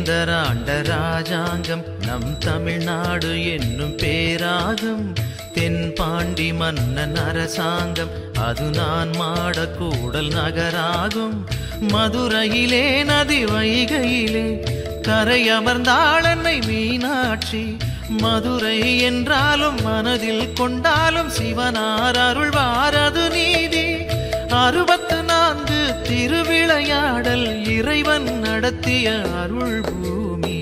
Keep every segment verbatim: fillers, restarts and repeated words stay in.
வேந்தராண்ட ராஜாங்கம் நம் தமிழ்நாடு என்னும் பேராகும். தென்பாண்டி மன்னன் அரசாங்கம் அது நான் மாட கூடல் நகராகும். மதுரையிலே நதி வைகையிலே கரை அமர்ந்தாள் அன்னை மீனாட்சி. மதுரை என்றாலும் மனதில் கொண்டாலும் சிவனார் அருள்வாரது நீதி. அறுபத்து நான்கு திருவிளையாடல் இறைவன் நடத்திய அருள் பூமி.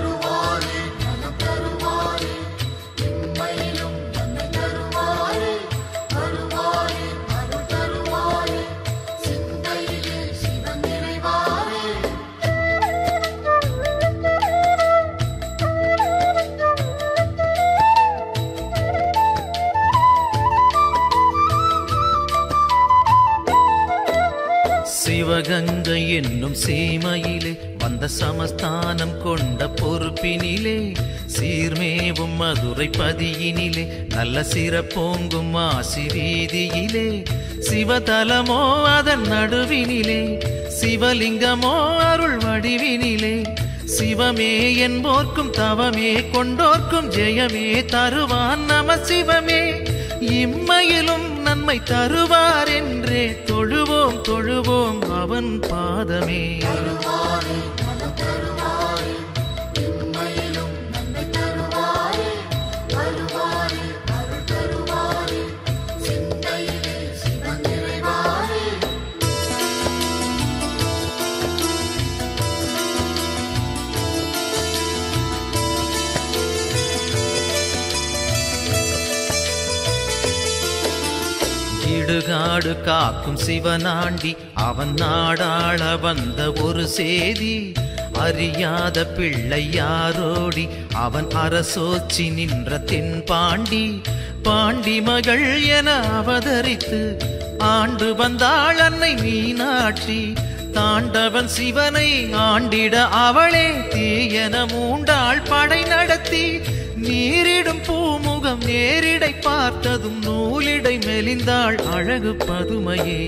சிவகங்கை என்னும் சீமையிலே வந்த சமஸ்தானம் கொண்ட பொறுப்பினிலே சீர்மேவும் மதுரை பதியினிலே நல்ல சிறப்போங்கும் ஆசி வீதியிலே சிவதலமோ அதன் நடுவினிலே சிவலிங்கமோ அருள் வடிவினிலே சிவமே என்போர்க்கும் தவமே கொண்டோர்க்கும் ஜெயமே தருவான் நம சிவமே. இம்மையிலும் நன்மை தருவார் என்றே தொழுவோம் தொழுவோம் அவன் பாதமே. இடுகாடு காக்கும் சிவனாண்டி அவன் நாடாள வந்த ஒரு சேதி. அறியாத பிள்ளை யாரோடி அவன் அரசோச்சி நின்ற தென்பாண்டி. பாண்டி மகள் என அவதரித்து ஆண்டு வந்தாள் அன்னை மீனாட்சி. தாண்டவன் சிவனை ஆண்டிட அவளே தீயன மூண்டாள் படை நடத்தி. நீரிடும் பூமுகம் நேரிடை பார்த்ததும் நூலிடை மெலிந்தாள் அழகு பதுமையே.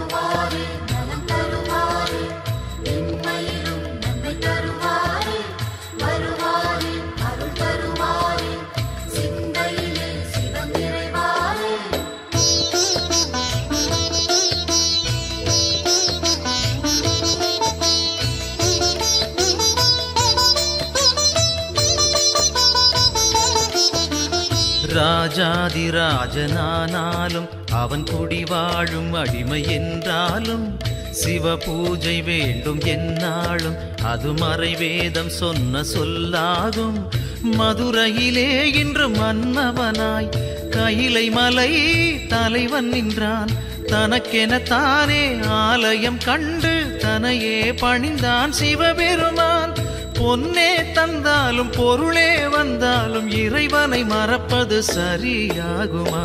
ராஜாதி ராஜனானாலும் அவன் குடி வாழும் அடிமை என்றாலும் சிவ பூஜை வேண்டும் என்னாலும் அது மறைவேதம் சொன்ன சொல்லாகும். மதுரையிலே இன்று மன்னவனாய் கையிலை மலை தலைவன் நின்றான். தனக்கென தானே ஆலயம் கண்டு தனையே பணிந்தான் சிவபெருமான். பொன்னே தந்தாலும் பொருளே வந்தாலும் இறைவனை மறப்பது சரியாகுமா?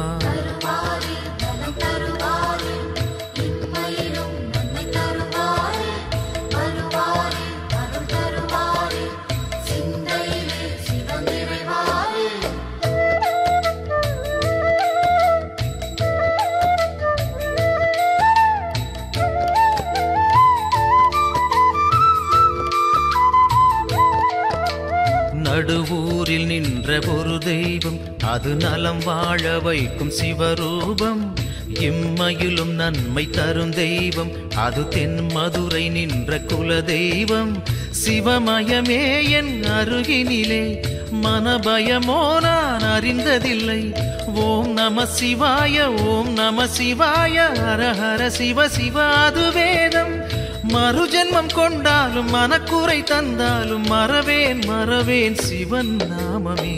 நடுவூரில் நின்ற ஒரு தெய்வம் அது நலம் வாழ வைக்கும் சிவரூபம். இம்மையிலும் நன்மை தரும் தெய்வம் அது தென் மதுரை நின்ற குல தெய்வம். சிவமயமே என் அருகினிலே மனபயமோ நான் அறிந்ததில்லை. ஓம் நம சிவாய ஓம் நம சிவாய ஹர ஹர சிவ சிவ அது வேதம். மறுஜென்மம் கொண்டாலும் மனக்குறை தந்தாலும் மறவேன் மறவேன் சிவன் நாமமே.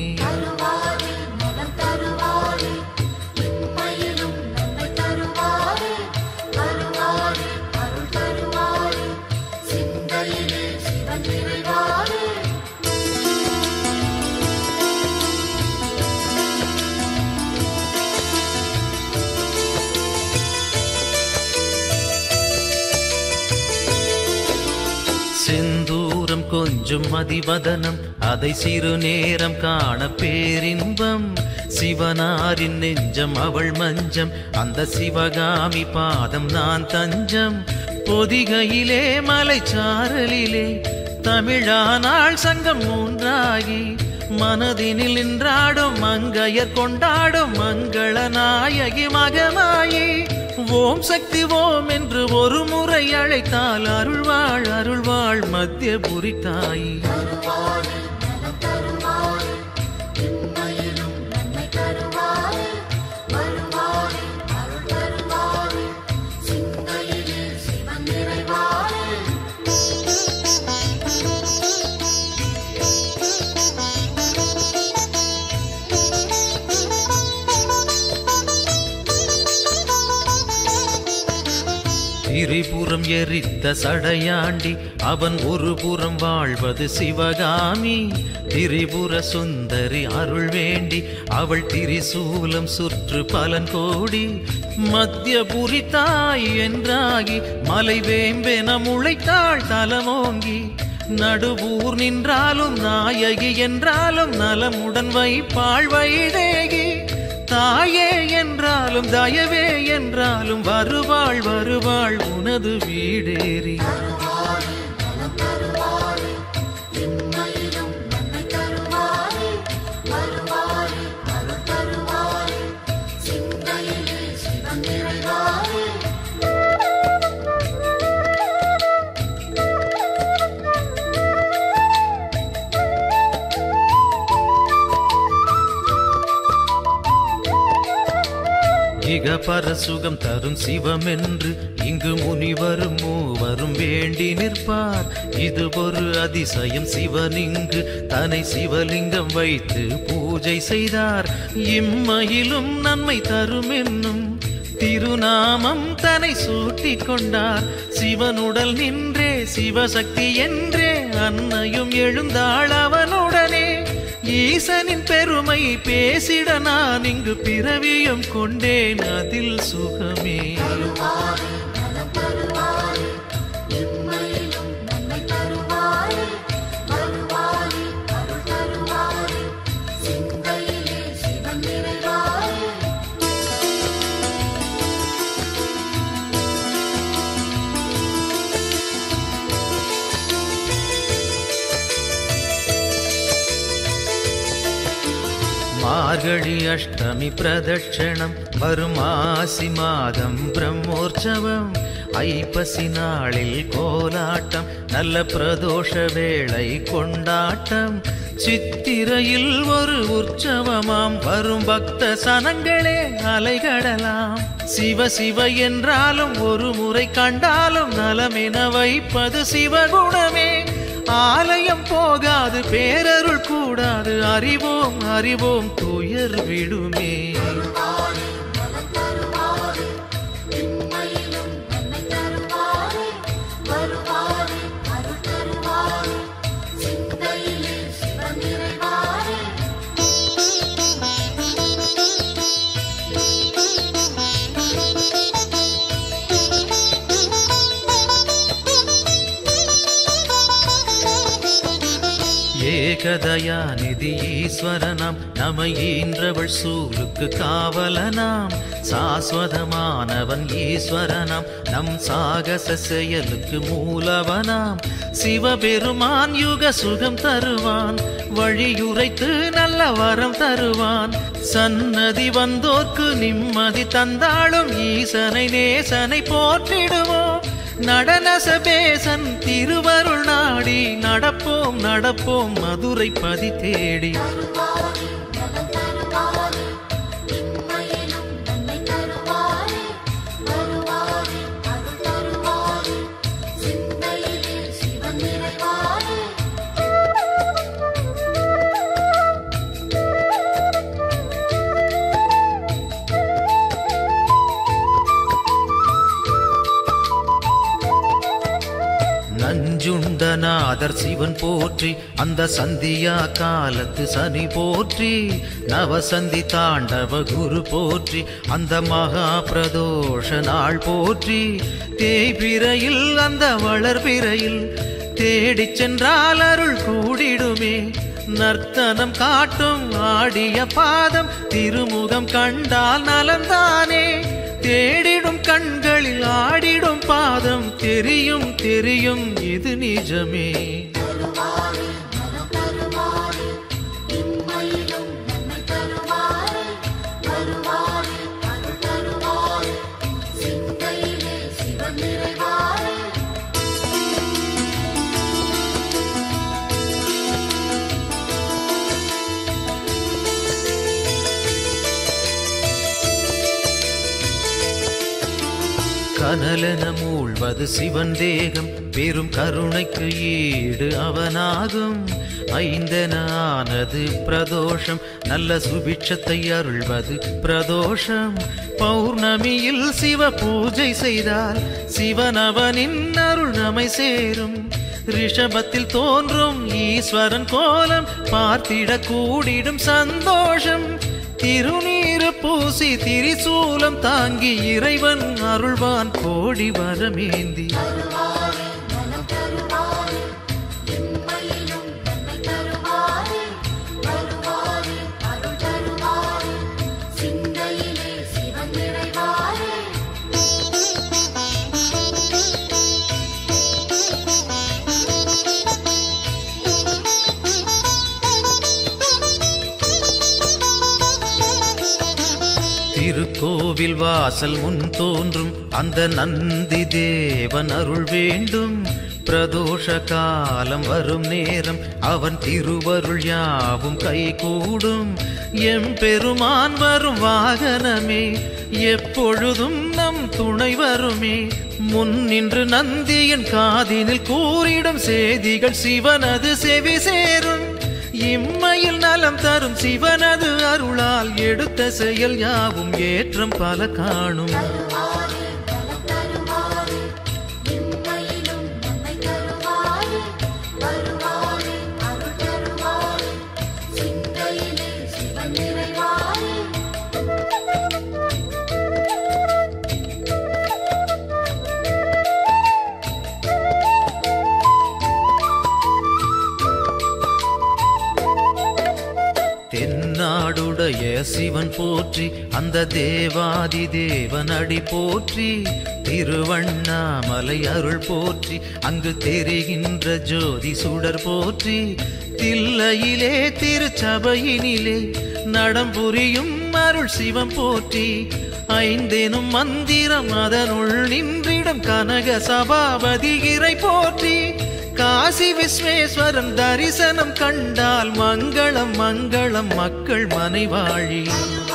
செந்தூரம் கொஞ்சம் மதிவதனம் அதை சிறு நேரம் காண பேரின்பம். சிவனாரின் நெஞ்சம் அவள் மஞ்சம் அந்த சிவகாமி பாதம் நான் தஞ்சம். பொதிகையிலே மலைச்சாரலிலே தமிழானாள் சங்கம் மூன்றாகி மனதினில் நின்றாடும் மங்கையர் கொண்டாடும் மங்கள நாயகி மகமாயி ஓம் சக்தி ஓம் என்று ஒரு முறை அழைத்தால் அருள்வாள் அருள்வாள் மத்தியபுரி தாயி. திரிபுரம் எரித்த சடையாண்டி அவன் ஒரு புறம் வாழ்வது சிவகாமி. திரிபுர சுந்தரி அருள் வேண்டி அவள் திரிசூலம் சுற்று பலன் கோடி. மத்தியபுரி தாய் என்றாகி மலை வேம்பென முளைத்தாள் தலமோங்கி. நடுவூர் நின்றாலும் நாயகி என்றாலும் நலமுடன் வைப்பாள் வைதேகி. தாயே என்றாலும் தயவே என்றாலும் வருவாள் வருவாள் உனது வீடேறி. இக பரசுகம் தரும் சிவமென்று இங்கு முனிவரும் மூவரும் வேண்டி நிற்பார். இது ஒரு அதிசயம் சிவனிங்கு தன்னை சிவலிங்கம் வைத்து பூஜை செய்தார். இம்மையிலும் நன்மை தரும் என்னும் திருநாமம் தன்னை சூட்டி கொண்டார். சிவனுடல் நின்றே சிவசக்தி என்றே அன்னையும் எழுந்தாள் அவனுடனே. ஈசனின் பெருமை பேசிட நான் இங்கு பிறவியும் கொண்டேன் அதில் சுகமே. மார்கழி அஷ்டமி பிரதட்சணம் வரும் ஆசி மாதம் பிரம்மோற்சவம். ஐப்பசி நாளில் கோலாட்டம் நல்ல பிரதோஷ வேளை கொண்டாட்டம். சித்திரையில் ஒரு உற்சவமாம் வரும் பக்த சனங்களே அலைகடலாம். சிவ சிவ என்றாலும் ஒரு முறை கண்டாலும் நலமென வைப்பது சிவகுணமே. ஆலயம் போகாது பேரருள் கூடாது அறிவோம் அறிவோம் துயர் விடுமே. ஏகதயாநிதி ஈஸ்வரனாம் நம ஈன்றவள் சூலுக்கு காவலனாம். சாஸ்வதமானவன் ஈஸ்வரனாம் நம் சாகச செயலுக்கு மூலவனாம். சிவபெருமான் யுக சுகம் தருவான் வழியுரைத்து நல்ல வரம் தருவான். சன்னதி வந்தோர்க்கு நிம்மதி தந்தாலும் ஈசனை நேசனை போற்றிடுவோம். நடனசபேசன் திருவருள் நாடி நடப்போம் நடப்போம் மதுரை பதி தேடி. நஞ்சுண்டநாதர் சிவன் போற்றி அந்த சந்தியா காலத்து சனி போற்றி. நவசந்தி தாண்டவ குரு போற்றி அந்த மகா பிரதோஷ நாள் போற்றி. தேய்பிரையில் அந்த வளர்பிரையில் தேடிச் சென்றால் அருள் கூடிடுமே. நர்த்தனம் காட்டும் ஆடிய பாதம் திருமுகம் கண்டால் நலந்தானே. தேடிடும் கண்களில் ஆடிடும் பாதம் தெரியும் தெரியும் இது நிஜமே. கனலென மூழ்வது சிவன் தேகம் பெரும் கருணைக்கு ஈடு அவனாகும். ஐந்தென ஆனது பிரதோஷம் நல்ல சுபிட்சத்தை அருள்வது பிரதோஷம். பௌர்ணமியில் சிவ பூஜை செய்தால் சிவனவனின் அருள் நம்மை சேரும். ரிஷபத்தில் தோன்றும் ஈஸ்வரன் கோலம் பார்த்திட கூடிடும் சந்தோஷம். திருநீரு பூசி திரிசூலம் தாங்கி இறைவன் அருள்வான் கோடி வரமேந்தி. திருக்கோவில் வாசல் முன் தோன்றும் அந்த நந்தி தேவன் அருள் வேண்டும். பிரதோஷ காலம் வரும் நேரம் அவன் திருவருள் யாவும் கை கூடும். எம்பெருமான் வரும் வாகனமே எப்பொழுதும் நம் துணை வருமே. முன் நின்று நந்தியின் காதினில் கூறிடும் செய்திகள் சிவனது செவி சேரும். இம்மையில் நலம் தரும் சிவனது அருளால் எடுத்த செயல் யாவும் ஏற்றம் பல காணும். தென்னாடுடைய சிவன் போற்றி அந்த தேவாதி தேவன் அடி போற்றி. திருவண்ணாமலை அருள் போற்றி அங்கு தெரிகின்ற ஜோதி சுடர் போற்றி. தில்லையிலே திருச்சபையினிலே நடம்புரியும் அருள் சிவம் போற்றி. ஐந்தெனும் மந்திரம் அதனுள் நின்றிடம் கனக சபாபதி இறை போற்றி. காசி விஸ்வேஸ்வரன் தரிசனம் கண்டால் மங்களம் மங்களம் மக்கள் மனைவாழி.